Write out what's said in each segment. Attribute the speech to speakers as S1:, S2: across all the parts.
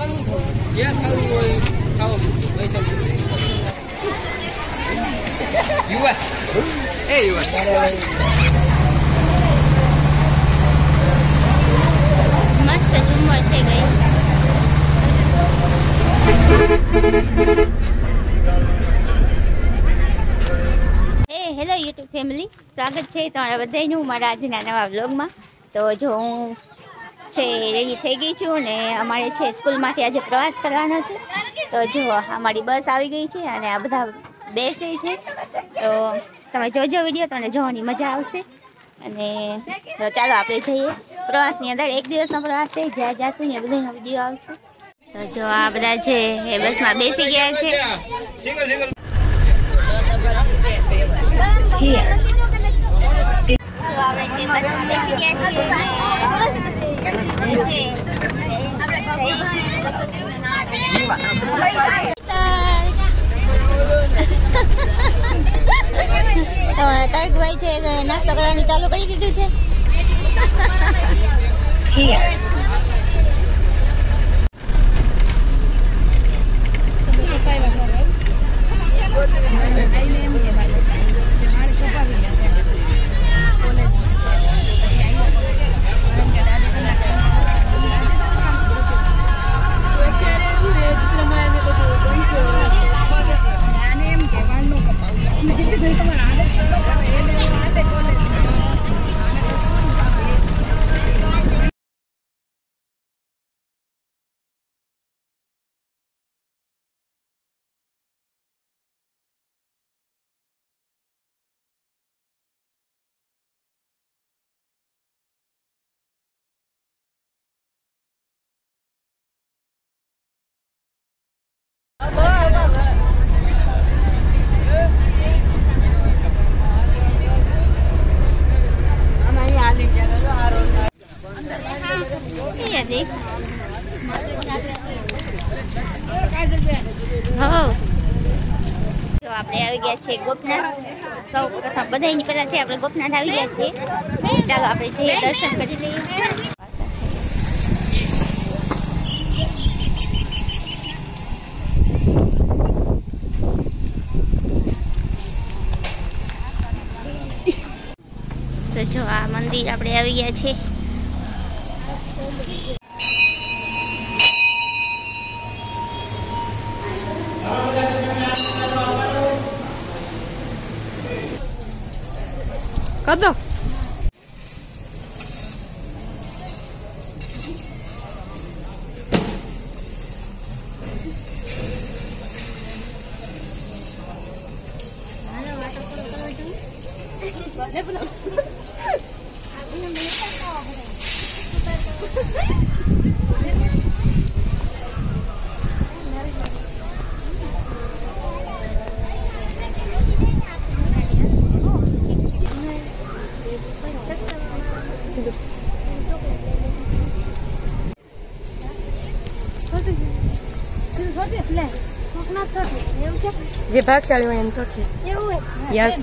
S1: મસ્ત ઝુમ્મર છે ગઈ. હેલો યુટ્યુબ ફેમિલી, સ્વાગત છે તમારા બધાનું મારા આજના નવા વ્લોગમાં. તો જો હું છે રેડી થઈ ગઈ છું ને અમારે છે સ્કૂલમાંથી આજે પ્રવાસ કરવાનો છે. તો જો અમારી બસ આવી ગઈ છે અને આ બધા બેસે છે. તો તમે જોજો વિડીયો, તમને જોવાની મજા આવશે. અને તો ચાલો આપણે જઈએ પ્રવાસની અંદર. એક દિવસનો પ્રવાસ છે, જ્યાં જાશું ને બધાનો વિડીયો આવશે. તો જો આ બધા છે એ બસમાં બેસી ગયા છે. તારકભાઈ છે નાસ્તો કરવાનું ચાલુ કરી દીધું છે. આપણે આવી ગયા છે ગોપનાથ. સૌ પ્રથમ બધાની પહેલા છે આપણે ગોપનાથ આવી ગયા છીએ. ચાલો આપણે જઈએ, દર્શન કરી લઈએ. તો જો આ મંદિર આપણે આવી ગયા છે. કદો જે ભાગશાળી હોય એમ છોડ છે. યસ.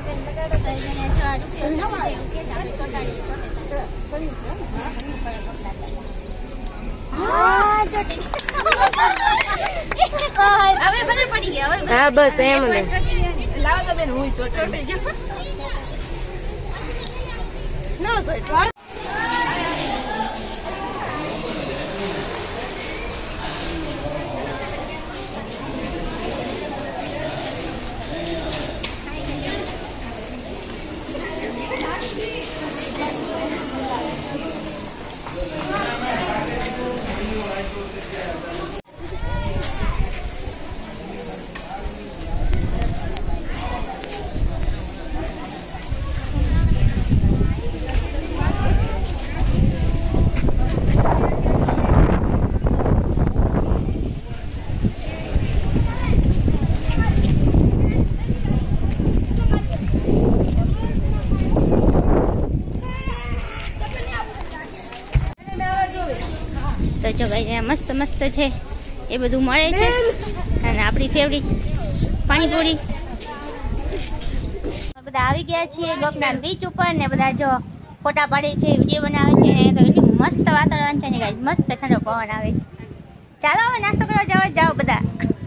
S1: હા બસ એમ ને. લાવો તો બેન હું ચોટી તો જો ગાઈસ મસ્ત મસ્ત છે એ બધું મળે છે અને આપણી ફેવરિટ પાણીપુરી. બધા આવી ગયા છીએ ગોપનાથ બીચ ઉપર ને બધા જો ફોટા પાડે છે, વિડીયો બનાવે છે. તો એટલું મસ્ત વાતાવરણ છે ને ગાઈસ, મસ્ત ઠંડો પવન આવે છે. ચાલો હવે નાસ્તો કરવા જાઓ બધા.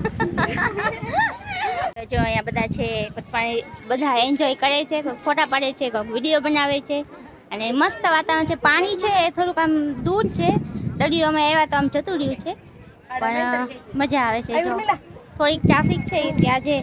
S1: જો અહીંયા બધા છે બધા એન્જોય કરે છે, કોઈ ફોટા પાડે છે, કોઈ વિડીયો બનાવે છે અને મસ્ત વાતાવરણ છે. પાણી છે થોડુંક આમ દૂર છે, દરિયો અમે આવ્યા તો આમ જતું રહ્યું છે પણ મજા આવે છે. જો થોડીક ટ્રાફિક છે ત્યાં જે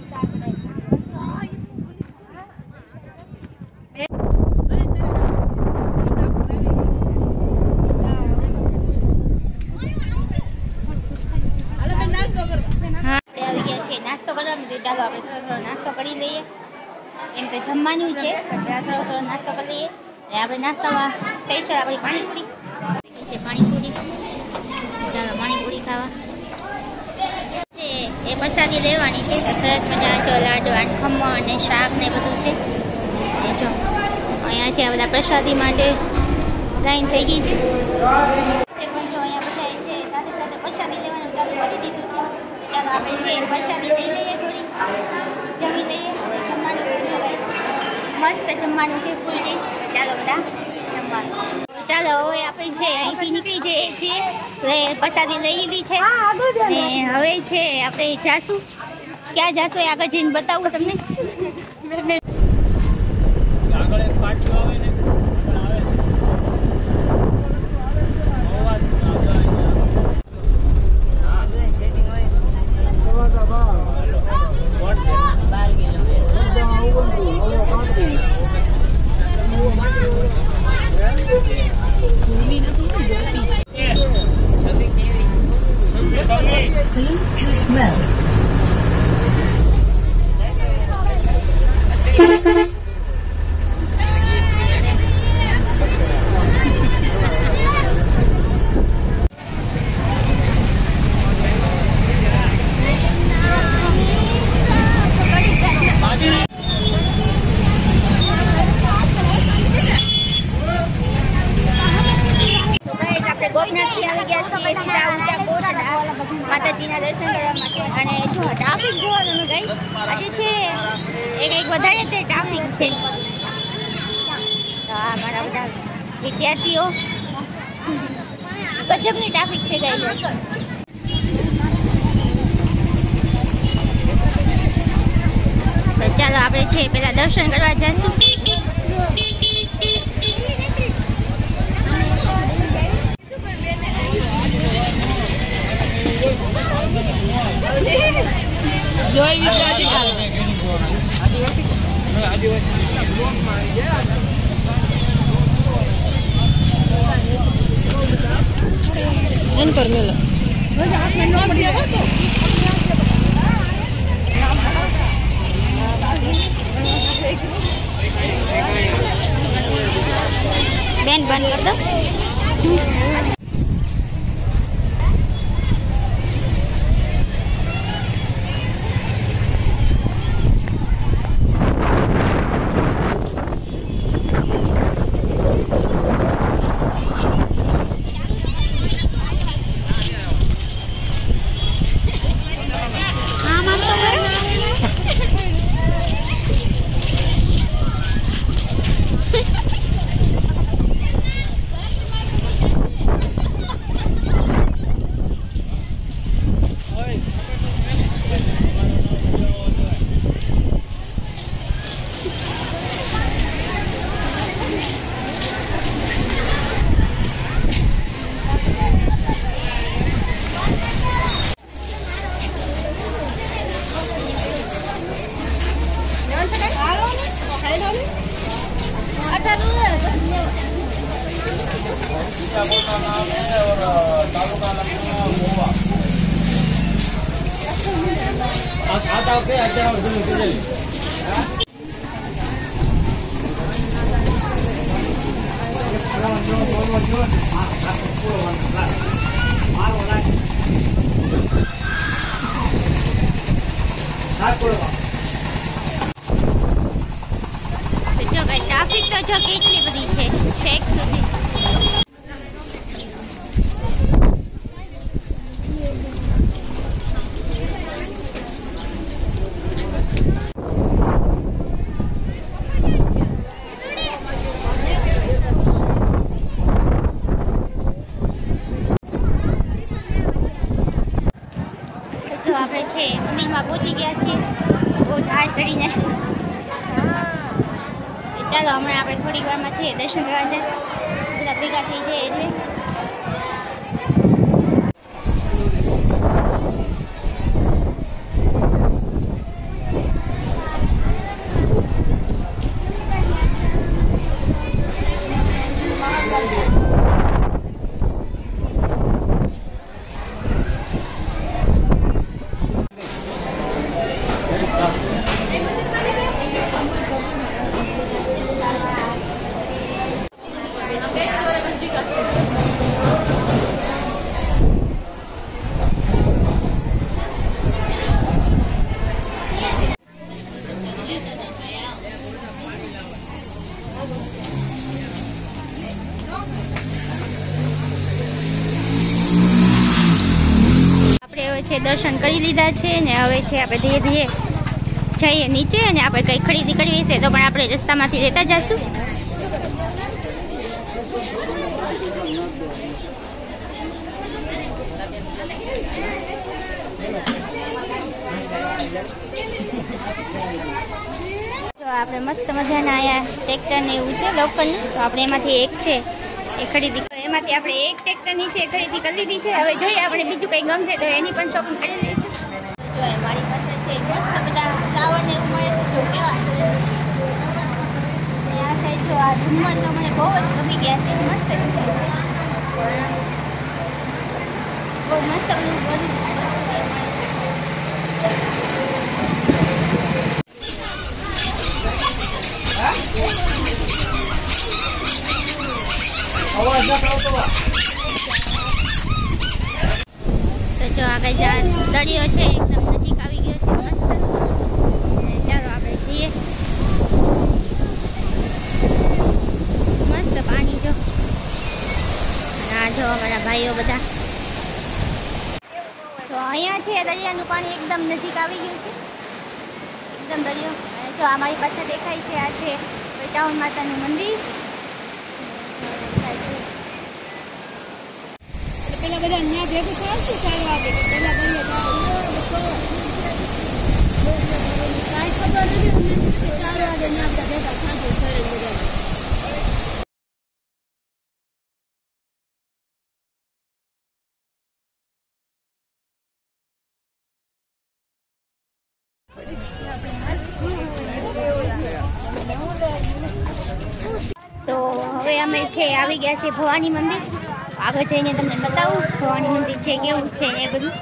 S1: નાસ્તો કરવા. ચાલો આપણે થોડો નાસ્તો કરી લઈએ. એમ તો જમવાનું છે થોડો નાસ્તો કરી લઈએ. આપણે નાસ્તામાં સ્પેશિયલ આપણી પાણીપુરી છે. પાણીપુરી ચાલો પાણીપુરી ખાવા છે. એ પ્રસાદી લેવાની છે. સરસ મજા જો લાડુ અને ખમણ અને શાક ને બધું છે. જો અહીંયા છે આ બધા પ્રસાદી માટે લાઈન થઈ ગઈ છે. એ પણ જો અહીંયા બધા છે સાથે સાથે પ્રસાદી લેવાનું ચાલુ કરી દીધું છે. ચાલો આપણે છે પ્રસાદી લઈ લઈએ, થોડી જમી લઈએ અને જમવાનું મસ્ત જમવાનું છે, ફૂલ ડીશ. ચાલો બધા જમવાનું. ચાલો હવે આપણે છે અહીંથી નીકળી જઈએ છીએ. પ્રસાદી લઈ લીધી છે ને હવે છે આપણે જાશું. ક્યાં જાશું એ આગળ જઈને બતાવું તમને. ગોપનાથથી આવી ગયા છીએ સીધા ઊંચા કોટડા માતાજીના દર્શન કરવા માટે. અને જો ટ્રાફિક જોવો તમે ગઈ આજે છે એ કંઈક વધારે તે ટ્રાફિક છે. તો આ મારા બધા વિદ્યાર્થીઓ ગજબની ટ્રાફિક છે ગઈ. તો ચાલો આપણે છે પેલા દર્શન કરવા જઈશું. જોઈ વિદ્યાર્થી બેન બંધ કર દો. ટ્રાફિક તો જો કેટલી બધી છે છેક સુધી. જો આપણે છે મંદિરમાં પહોંચી ગયા છીએ. બહુ ઢાળ ચડીને ચાલો હમણાં આપણે થોડી વારમાં છે દર્શન કરવા જઈશું. બધા ભેગા થઈ જાય એટલે દર્શન કરી લીધા છે ને હવે છે આપણે ધીરે ધીરે જઈએ નીચે અને આપણે કંઈ ખરીદી કરવી છે તો પણ આપણે રસ્તામાંથી લેતા જઈશું. તો આપણે મસ્ત મજાના અહીંયા ટ્રેક્ટર ને એવું છે લોકલનું, તો આપણે એમાંથી એક છે એ ખરીદી, એમાંથી આપણે એક ટ્રેક્ટરની છે ખરીદી કરી લીધી છે. હવે જોઈએ આપણે બીજું કંઈ ગમશે તો એની પણ શોપિંગ કરી લઈશું. જો મારી પાસે છે મસ્ત બધા ફ્લાવર ને એવું મળે છે. જો કેવા છે આ સાઈડ, જો આ ઝુમ્મર તો મને બહુ જ ગમી ગયા છે. મસ્ત છે, બહુ મસ્ત બધું તો જો આગળ દરિયો છે એકદમ નજીક આવી ગયો છે મસ્ત. ચાલો આપણે જઈએ. મસ્ત પાણી જો, આ જો અમારા ભાઈઓ બધા. તો અહીંયા છે દરિયાનું પાણી એકદમ નજીક આવી ગયું છે, એકદમ દરિયો. જો અમારી પાછળ દેખાય છે આ છે ટાઉન માતાનું મંદિર. પેલા બધા અહીંયા ભેગું થયું ચાલવા દે પેલા કાંઈ ખબર નથી ચાલવા દે ને આપણે ભેગા ખાધું શરીર બધા. તો હવે અમે છે આવી ગયા છે ભવાની મંદિર. આગળ જઈને તમને બતાવું ભવાની મંદિર છે કેવું છે એ બધું.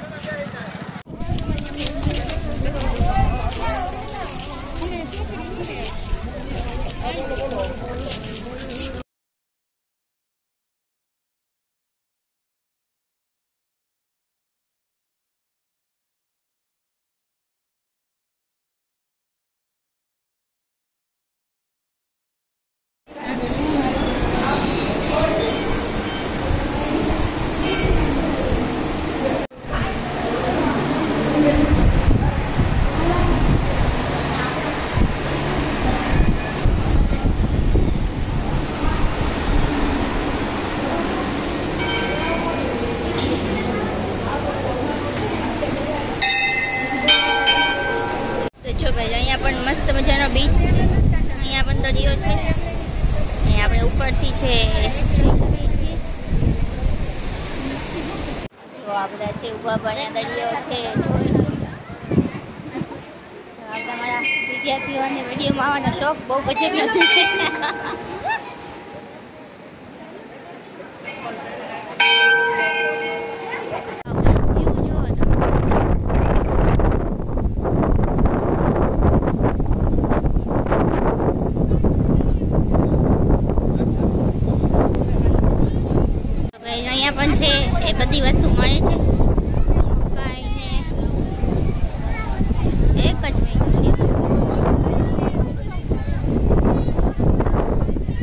S1: અહીંયા પણ મસ્ત મજાનો બીચ છે, અહીંયા પણ દરિયો છે. અહીંયા આપણે ઉપરથી છે જોઈ શકીએ છીએ. તો આ બધા છે ઉભા અહીંયા દરિયો છે જોઈ. તમારા વિદ્યાર્થીઓને વિડીયોમાં આવવાનો શોખ બહુ ગજબનો છે. અહીંયા પણ છે એ બધી વસ્તુ મળે છે. મકાઈને એક જ મિનિટ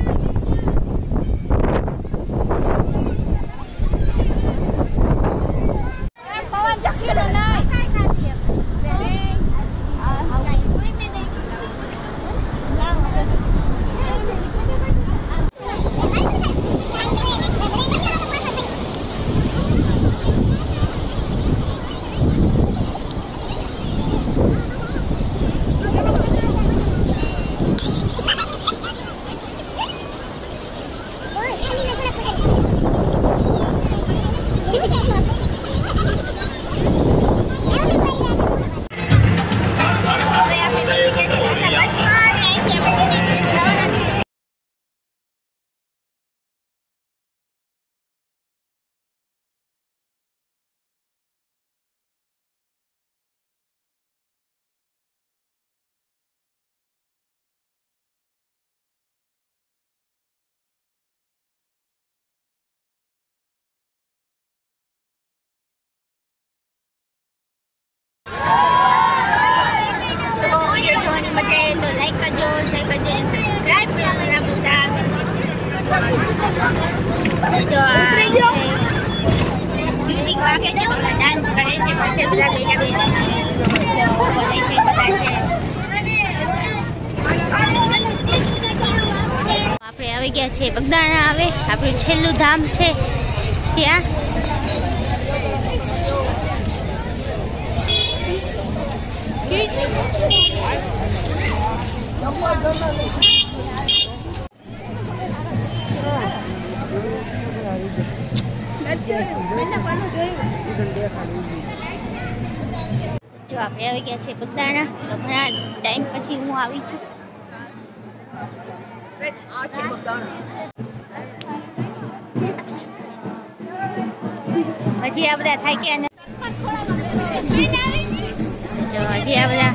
S1: જો મ્યુઝિક વાગે છે તો બધા ડાન્સ કરે છે પાછળ બધા બેઠા બેઠા છે બધા છે. આપણે આવી ગયા છે બગદાણા. આવે આપણું છેલ્લું ધામ છે ત્યાં. જો આપણે આવી ગયા છે બગદાણા. તો ઘણા ટાઈમ પછી હું આવી છું. હજી આ બધા થાય ગયા નથી. જો હજી આ બધા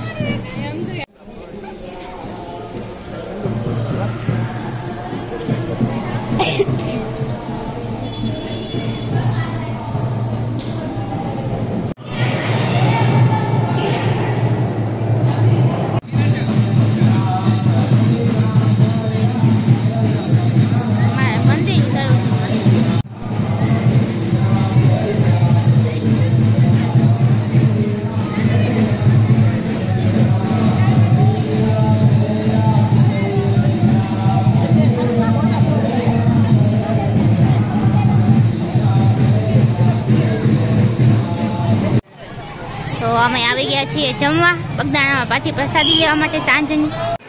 S1: અમે આવી ગયા છીએ જમવા બગદાણામાં પાછી પ્રસાદી લેવા માટે સાંજની.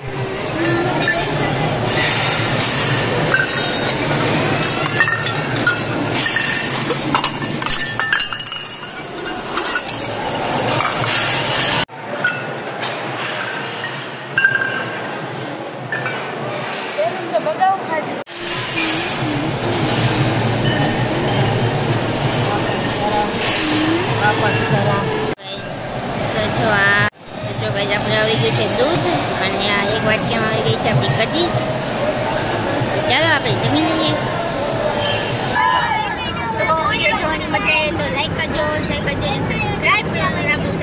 S1: આપણે આવી ગયું છે દૂધ અને આ એક વાટકીમાં આવી ગઈ છે આપણી કઢી. ચાલો આપણે જમી લઈએ. તો વિડીયો જોવાની મજા આવે તો લાઈક કરજો, શેર કરજો, સબસ્ક્રાઈબ કરજો.